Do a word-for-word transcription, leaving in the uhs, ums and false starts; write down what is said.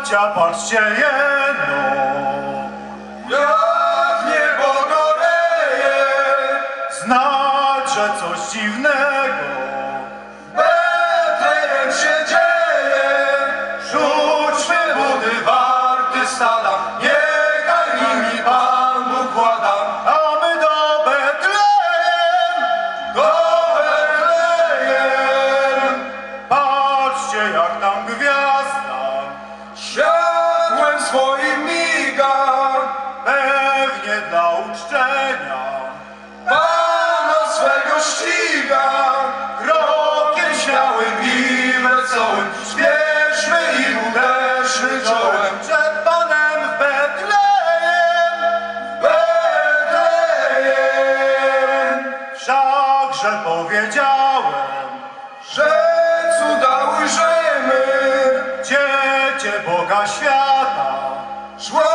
babcia, patrzcie jeno, jak niebo goreje, znać, że coś dziwnego Betlejem się dzieje. Rzućmy budy warty stada, niechaj nimi Pan Bóg włada. a my do Betlejem, Do Betlejem, patrzcie jak tam gwiazda światłem swoim miga, pewnie dla uczczenia Pana swego ściga. Krokiem śmiałym i wesołym śpieszmy i uderzmy czołem przed Panem w Betlejem, Betlejem. wszakże powiedziałem, Że cuda ujrzymy, dziecię Boga świata, szło